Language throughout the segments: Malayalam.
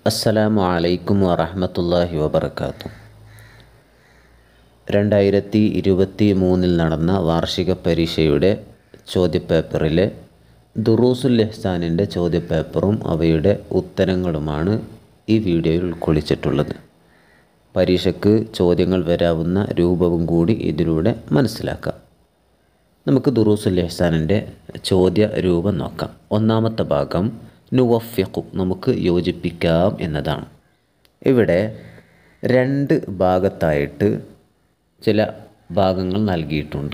അസ്സലാമു അലൈക്കും വറഹ്മത്തുള്ളാഹി വബറകാതുഹു. 2023 നടന്ന വാർഷിക പരീക്ഷയുടെ ചോദ്യപേപ്പറിലെ ദുറൂസുൽ ഇഹ്സാനിൻ്റെ ചോദ്യപേപ്പറും അവയുടെ ഉത്തരങ്ങളുമാണ് ഈ വീഡിയോയിൽ ഉൾക്കൊള്ളിച്ചിട്ടുള്ളത്. പരീക്ഷയ്ക്ക് ചോദ്യങ്ങൾ വരാവുന്ന രൂപവും കൂടി ഇതിലൂടെ മനസ്സിലാക്കാം. നമുക്ക് ദുറൂസുൽ ഇഹ്സാനിൻ്റെ ചോദ്യ രൂപം നോക്കാം. ഒന്നാമത്തെ ഭാഗം നുവഫിഖു, നമുക്ക് യോജിപ്പിക്കാം എന്നതാണ്. ഇവിടെ രണ്ട് ഭാഗത്തായിട്ട് ചില ഭാഗങ്ങൾ നൽകിയിട്ടുണ്ട്.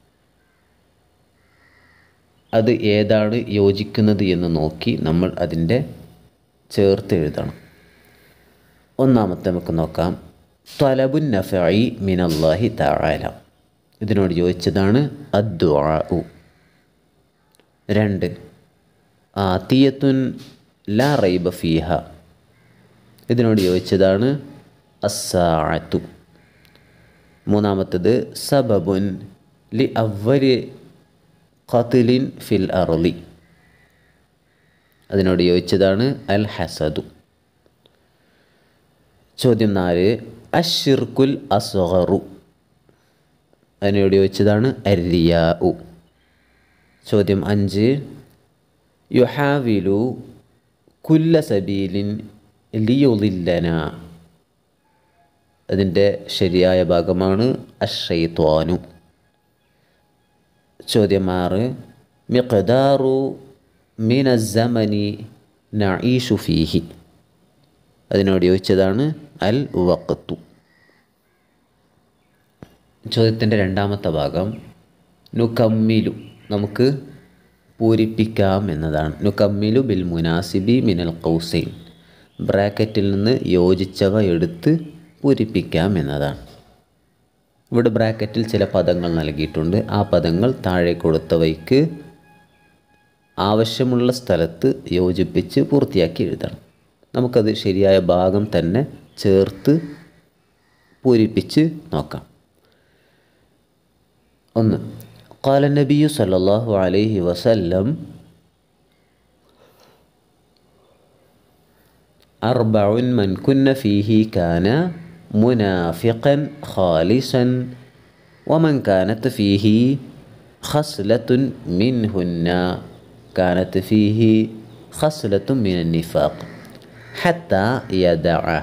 അത് ഏതാണ് യോജിക്കുന്നത് എന്ന് നോക്കി നമ്മൾ അതിൻ്റെ ചേർത്ത് എഴുതണം. ഒന്നാമത്തെ നമുക്ക് നോക്കാം. ത്വലബുൻ നഫഇ മിനല്ലാഹി തആല, ഇതിനോട് യോജിച്ചതാണ് അദ്ദുആഉ. രണ്ട്, ആതിയത്തുൻ ലാ റൈബ ഫീഹ, ഇതിനോട് യോജിച്ചതാണ് അസ്സാഅത്തു. മൂന്നാമത്തത് സബബുൻ ലി അവ്വലി ഖത്ലിൻ ഫിൽ അർളി, അതിനോട് യോജിച്ചതാണ് അൽ ഹസദു. ചോദ്യം 4, അശ്ശിർക്കുൽ അസ്ഗറു, അതിനോട് യോജിച്ചതാണ് അർരിയാഉ. ചോദ്യം 5, യുഹാവിലു കുല്ല സബീലിൻ ലിയുളില്ലന, അതിൻ്റെ ശരിയായ ഭാഗമാണ് അശ്ശൈത്വാനു. ചോദ്യം 6, മിഖ്ദാറു മിനസ്സമനി നഈഷു ഫീഹി, അതിനോട് യോജിച്ചതാണ് അൽ വഖ്തു. ചോദ്യത്തിൻ്റെ രണ്ടാമത്തെ ഭാഗം നുകമ്മിലു, നമുക്ക് പൂരിപ്പിക്കാം എന്നതാണ്. നുകമ്മിലു ബിൽ മുനാസിബി മിനൽ ഖൗസൈൻ, ബ്രാക്കറ്റിൽ നിന്ന് യോജിച്ചവ എടുത്ത് പൂരിപ്പിക്കാം എന്നതാണ്. ഇവിടെ ബ്രാക്കറ്റിൽ ചില പദങ്ങൾ നൽകിയിട്ടുണ്ട്. ആ പദങ്ങൾ താഴെ കൊടുത്തവയ്ക്ക് ആവശ്യമുള്ള സ്ഥലത്ത് യോജിപ്പിച്ച് പൂർത്തിയാക്കി എഴുതണം. നമുക്കത് ശരിയായ ഭാഗം തന്നെ ചേർത്ത് പൂരിപ്പിച്ച് നോക്കാം. 1, ഖാല നബിയു സല്ലല്ലാഹു അലൈഹി വസല്ലം അർബഉൻ മൻ കുന്ന ഫീഹി കാന മുനാഫിഖൻ ഖാലിസൻ വമൻ കാനത്ത് ഫീഹി ഖസ്ലത്തുൻ മിൻഹുന്ന കാനത്ത് ഫീഹി ഖസ്ലത്തുൻ മിനൻ നിഫാഖ് ഹത്താ യദഅഹ.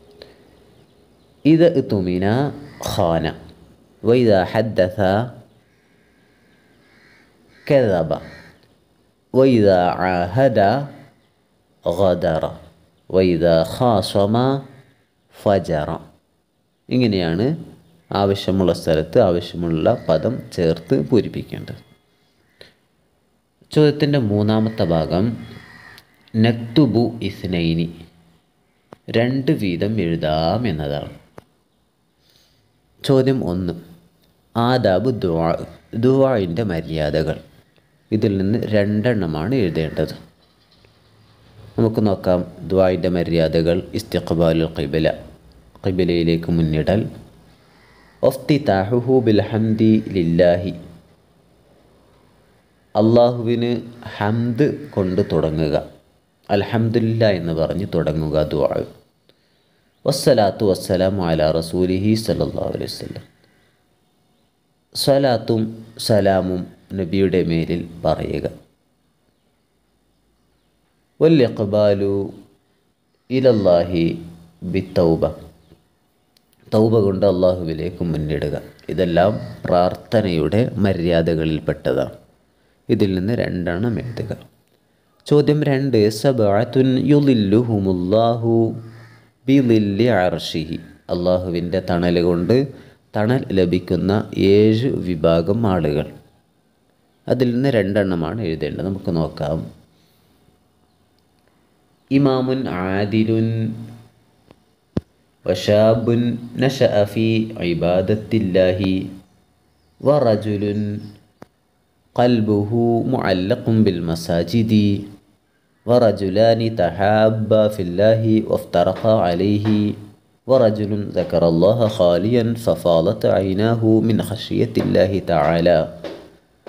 ഇദ ഉതുമിന ഖാന വഇദാ ഹദ്ദസ കദബ വഇദാ ആഹദ ഗദറ വഇദാ ഖാസമ ഫജറ. ഇങ്ങനെയാണ് ആവശ്യമുള്ള സ്ഥലത്ത് ആവശ്യമുള്ള പദം ചേർത്ത് പൂരിപ്പിക്കേണ്ടത്. ചോദ്യത്തിൻ്റെ മൂന്നാമത്തെ ഭാഗം നക്തുബു ഇസ്നൈനി, 2 വീതം എഴുതാം എന്നതാണ്. ചോദ്യം 1, ആദാബു ദുആ, ദുആഇൻ്റെ മര്യാദകൾ. ഇതിൽ നിന്ന് 2 എണ്ണമാണ് എഴുതേണ്ടത്. നമുക്ക് നോക്കാം. ദുആഇൻ്റെ മര്യാദകൾ: ഇസ്തിഖ്ബാലുൽ ഖിബ്ല, ഖിബ്ലയിലേക്ക് മുന്നിടൽ. ഇഫ്തിതാഹുഹു ബിൽ ഹംദി ലില്ലാഹി, അള്ളാഹുവിന് ഹംദ് കൊണ്ട് തുടങ്ങുക, അൽഹംദുലില്ലാ എന്ന് പറഞ്ഞ് തുടങ്ങുക ദുആ. വസ്സലാത്തു വസ്സലാമു അലാ റസൂലിഹി സല്ലല്ലാഹു അലൈഹി വസല്ലം, സ്വലാത്തും സലാമും നബിയുടെ മേലിൽ പറയുക. വൽ-ഇഖ്ബാലു ഇലല്ലാഹി ബിത്തൗബ, തൗബ കൊണ്ട് അള്ളാഹുവിലേക്ക് മുന്നിടുക. ഇതെല്ലാം പ്രാർത്ഥനയുടെ മര്യാദകളിൽപ്പെട്ടതാണ്. ഇതിൽ നിന്ന് 2 എണ്ണം എഴുതുക. ചോദ്യം 2, സബഅത്തുൻ യുളില്ലുഹുമുല്ലാഹു ബിളില്ലി അർശിഹി, അള്ളാഹുവിൻ്റെ തണൽ കൊണ്ട് തണൽ ലഭിക്കുന്ന 7 വിഭാഗം ആളുകൾ. അതിൽ നിന്ന് 2 എണ്ണമാണ് എഴുതേണ്ടത്. നമുക്ക് നോക്കാം. ഇമാമുൻ ആദിലുൻ വശാബുൻ നശഅ ഫീ ഇബാദത്തില്ലാഹി വറജുലുൻ ഖൽബുഹു മുഅല്ലഖുൻ ബിൽ മസാജിദി വറജുലാനി തഹാബ്ബാ ഫില്ലാഹി വഫ്തറഖാ അലൈഹി വറജുലുൻ ദക്കറല്ലാഹ ഖാലിയൻ ഫഫാളത് ഐനാഹു മിൻ ഖശിയത്തില്ലാഹി തആല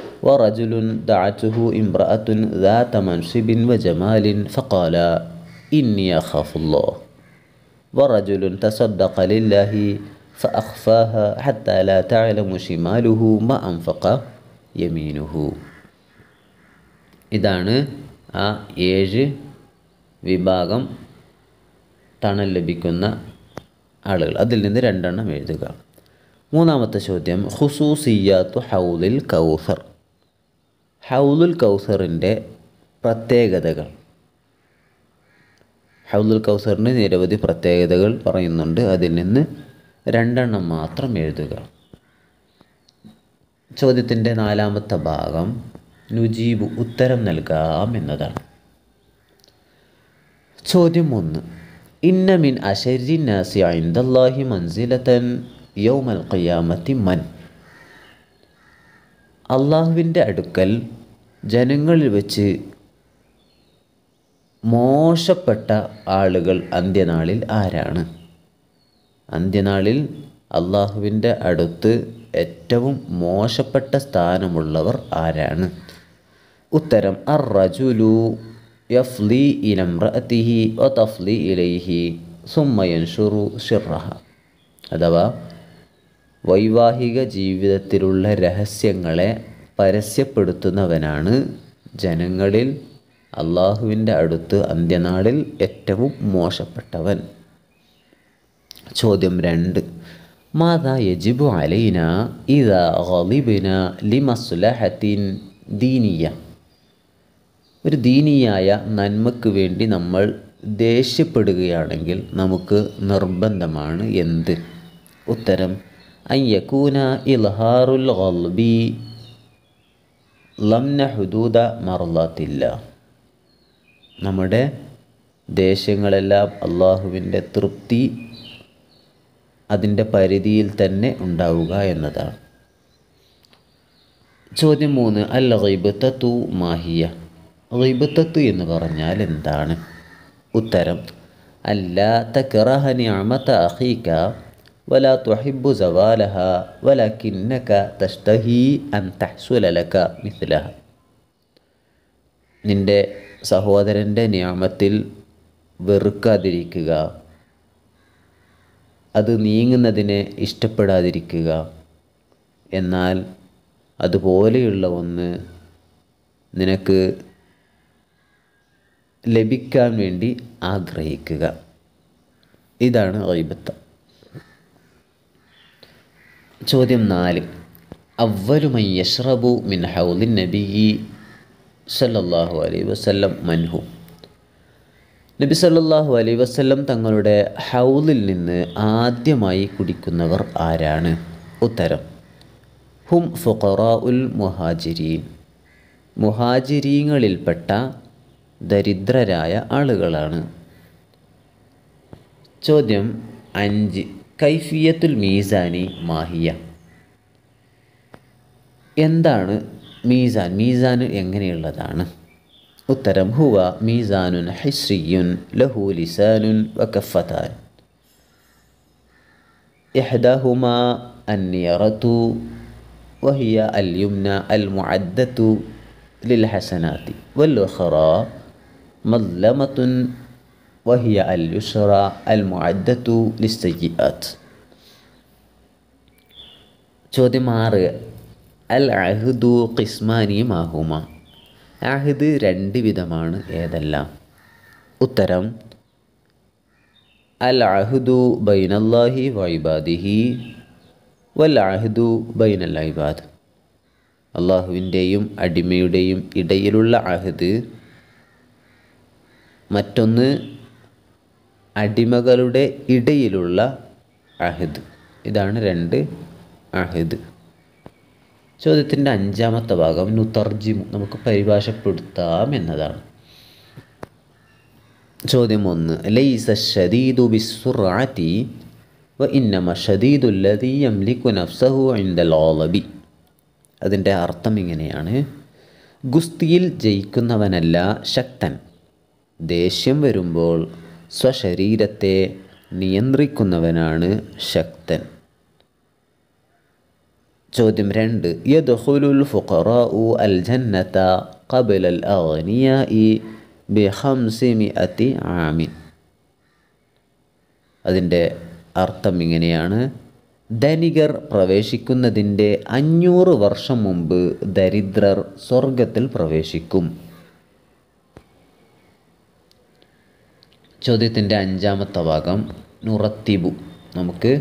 ورجل دعته امرأة ذات منصب وجمال فقال ഇന്നി അഖാഫുല്ലാഹ് വറജുലുൻ തസദ്ദഖ ലില്ലാഹി ഫഅഖ്ഫാഹ ഹത്താ ലാ തഅലമു ശിമാലുഹു മാ അൻഫഖ യമീനുഹു. ഇതാണ് ആ 7 വിഭാഗം തണൽ ലഭിക്കുന്ന ആളുകൾ. അതിൽ നിന്ന് 2 എണ്ണം എഴുതുക. 3-ാമത്തെ ചോദ്യം, ഖുസൂസിയ്യാത്തു ഹൗലുൽ കൗസർ. ഹൗലുൽ കൗസറിൻ്റെ പ്രത്യേകതകൾ. ഹൗലുൽ കൗസറിന് നിരവധി പ്രത്യേകതകൾ പറയുന്നുണ്ട്. അതിൽ നിന്ന് 2 എണ്ണം മാത്രം എഴുതുക. ചോദ്യത്തിൻ്റെ 4-ാമത്തെ ഭാഗം നുജീബു ഉത്തരം നൽകാം എന്നതാണ്. ചോദ്യം 1, ഇന്ന മിൻ അശരി നാസി ഇൻദല്ലാഹി മൻസിലതൻ യൗമൽ ഖിയാമത്തി മൻ. അള്ളാഹുവിൻ്റെ അടുക്കൽ ജനങ്ങളിൽ വെച്ച് മോശപ്പെട്ട ആളുകൾ അന്ത്യനാളിൽ ആരാണ്? അന്ത്യനാളിൽ അള്ളാഹുവിൻ്റെ അടുത്ത് ഏറ്റവും മോശപ്പെട്ട സ്ഥാനമുള്ളവർ ആരാണ്? ഉത്തരം, അർ റജുലു യഫ്ലി ഇലംറഅതിഹി വതഫ്ലി ഇലൈഹി സുമ്മ യൻഷുറു സിർറഹ. അഥവാ വൈവാഹിക ജീവിതത്തിലുള്ള രഹസ്യങ്ങളെ പരസ്യപ്പെടുത്തുന്നവനാണ് ജനങ്ങളിൽ അള്ളാഹുവിൻ്റെ അടുത്ത് അന്ത്യനാളിൽ ഏറ്റവും മോശപ്പെട്ടവൻ. ചോദ്യം 2, മാദാ യജിബു അലൈന ഇദാ ഗളിബ്ന ലിമസ്ലഹത്തിൻ ദീനിയ. ഒരു ദീനിയായ നന്മയ്ക്ക് വേണ്ടി നമ്മൾ ദേഷ്യപ്പെടുകയാണെങ്കിൽ നമുക്ക് നിർബന്ധമാണ് എന്ത്? ഉത്തരം, അൻ യകൂന ഇൽഹാറുൽ ഗൾബി ലംന ഹുദൂദ മർളത്തില്ല. നമ്മുടെ ദേഷ്യങ്ങളെല്ലാം അള്ളാഹുവിൻ്റെ തൃപ്തി അതിൻ്റെ പരിധിയിൽ തന്നെ ഉണ്ടാവുക എന്നതാണ്. ചോദ്യം 3, അൽ ഗിബ്തത്തു മാഹിയ. ഗിബ്തത്ത് എന്ന് പറഞ്ഞാൽ എന്താണ്? ഉത്തരം, അല്ലാ തക്റഹ നിഅമത അഖീക വലാ തുഹിബ്ബു സവാലഹ വലകിന്നക തഷ്തഹി അൻ തഹ്സുല ലക മിസ്ലഹ. നിൻ്റെ സഹോദരൻ്റെ നിഅമത്തിൽ വെറുക്കാതിരിക്കുക, അത് നീങ്ങുന്നതിനെ ഇഷ്ടപ്പെടാതിരിക്കുക, എന്നാൽ അതുപോലെയുള്ള ഒന്ന് നിനക്ക് ലഭിക്കാൻ വേണ്ടി ആഗ്രഹിക്കുക. ഇതാണ് ഗൈബത്ത്. ചോദ്യം 4, അവ്വലു മൻ യശ്റബു മിൻ ഹൗലിൻ നബിയ്യി സല്ലല്ലാഹു അലൈഹി വസല്ലം മൻഹു. നബി സല്ലല്ലാഹു അലൈഹി വസല്ലം തങ്ങളുടെ ഹൗലിൽ നിന്ന് ആദ്യമായി കുടിക്കുന്നവർ ആരാണ്? ഉത്തരം, ഹും ഫുഖറാഉൽ മുഹാജിരീൻ. മുഹാജിരീങ്ങളിൽപ്പെട്ട ദരിദ്രരായ ആളുകളാണ്. ചോദ്യം 5, കൈഫിയത്തുൽ മീസാനി മാഹിയ. എന്താണ് മീസാൻ? മീസാൻ എങ്ങനെയുള്ളതാണ്? ഉത്തരം, ഹുവ മീസാനുൻ ഹിസ്രിയുൻ ലഹു ലിസാനുൻ വകഫതാൻ ഇഹ്ദാഹുമാ അന്നിയറതു വഹിയ അൽ യുംന അൽ മുഅദ്ദതു ലിൽ ഹസനാതി വൽ ഉഖറാ മദ്ലമത്തുൻ വഹിയ അൽ യുസ്റ അൽ മുഅദ്ദതു ലിസ്സയ്യിആത്ത്. ചോദ്യം 6, അൽ അഹ്ദു ഖിസ്മാനി മാഹുമ. അഹ്ദ് 2 വിധമാണ്, ഏതെല്ലാം? ഉത്തരം, അൽ അഹ്ദു ബൈനല്ലാഹി വഇബാദിഹി വൽ അഹ്ദു ബൈനൽ ഇബാദ്. അള്ളാഹുവിൻ്റെയും അടിമയുടെയും ഇടയിലുള്ള അഹ്ദ്, മറ്റൊന്ന് അടിമകളുടെ ഇടയിലുള്ള അഹ്ദ്. ഇതാണ് 2 അഹ്ദ്. ചോദ്യത്തിൻ്റെ 5-ാമത്തെ ഭാഗം നുതർജിമു, നമുക്ക് പരിഭാഷപ്പെടുത്താം എന്നതാണ്. ചോദ്യം 1, ലൈസ ശദീദു ബിസ്സുർഅതി വ ഇന്നമ ശദീദുൽ ലദീ യംലികു നഫ്സഹു ഇൻദൽ ഗളബി. അതിൻ്റെ അർത്ഥം ഇങ്ങനെയാണ്: ഗുസ്തിയിൽ ജയിക്കുന്നവനല്ല ശക്തൻ, ദേഷ്യം വരുമ്പോൾ സ്വശരീരത്തെ നിയന്ത്രിക്കുന്നവനാണ് ശക്തൻ. ചോദ്യം 2, യദ്ഖുലുൽ ഫുഖറാഉ അൽ ജന്നത ഖബ്ല അൽ അഗ്നിയാഇ ബിഖംസിമിഅത്തി ആമിൻ. അതിൻ്റെ അർത്ഥം ഇങ്ങനെയാണ്: ധനികർ പ്രവേശിക്കുന്നതിൻ്റെ 500 വർഷം മുമ്പ് ദരിദ്രർ സ്വർഗത്തിൽ പ്രവേശിക്കും. ചോദ്യത്തിൻ്റെ 5ാമത്തെ ഭാഗം നുറത്തിബു. നമുക്ക്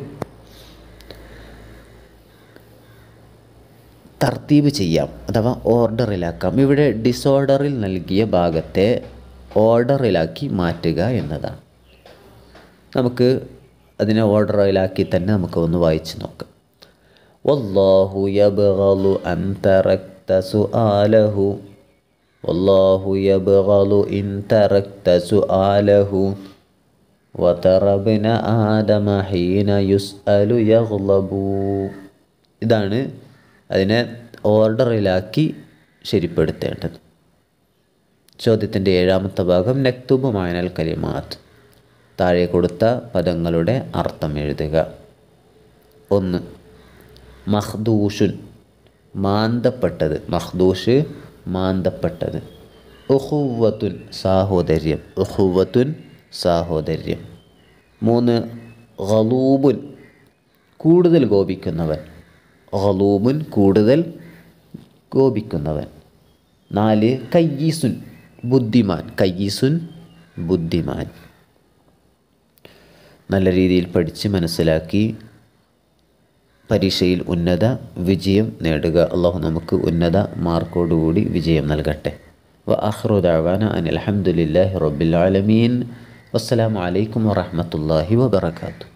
തർത്തീബ് ചെയ്യാം അഥവാ ഓർഡറിലാക്കാം. ഇവിടെ ഡിസോർഡറിൽ നൽകിയ ഭാഗത്തെ ഓർഡറിലാക്കി മാറ്റുക എന്നതാണ്. നമുക്ക് അതിനെ ഓർഡറിലാക്കി തന്നെ നമുക്ക് ഒന്ന് വായിച്ച് നോക്കാം. വല്ലാഹു യബ്ഗളു അൻ തറക്ത സുആലഹു വല്ലാഹു യബ്ഗളു ഇൻ തറക്ത സുആലഹു വതറബ്ന ആദമ ഹീന യുസ്അലു യഗ്ളബു. ഇതാണ് അതിനെ ഓർഡറിലാക്കി ശരിപ്പെടുത്തേണ്ടത്. ചോദ്യത്തിൻ്റെ 7ാമത്തെ ഭാഗം നക്തുബു മഅനൽ കലിമാത്ത്. താഴെ കൊടുത്ത പദങ്ങളുടെ അർത്ഥം എഴുതുക. 1. മഖ്ദൂഷുൻ മാന്തപ്പെട്ടത്. മഖ്ദൂഷ് മാന്തപ്പെട്ടത്. ഉഖുവത്തുൻ സാഹോദര്യം. ഉഖുവത്തുൻ സാഹോദര്യം. 3. ഗളൂബുൻ കൂടുതൽ കോപിക്കുന്നവൻ. ഗളൂബുൻ കൂടുതൽ കോപിക്കുന്നവൻ. 4. കയ്യീസുൻ ബുദ്ധിമാൻ. കയ്യീസുൻ ബുദ്ധിമാൻ. നല്ല രീതിയിൽ പഠിച്ച് മനസ്സിലാക്കി പരീക്ഷയിൽ ഉന്നത വിജയം നേടുക. അള്ളാഹു നമുക്ക് ഉന്നത മാർക്കോടുകൂടി വിജയം നൽകട്ടെ. വആഖിറു ദഅവാന അനിൽ ഹംദുലില്ലാഹി റബ്ബിൽ ആലമീൻ. വസ്സലാമു അലൈക്കും വറഹ്മത്തുള്ളാഹി വബറകാതുഹു.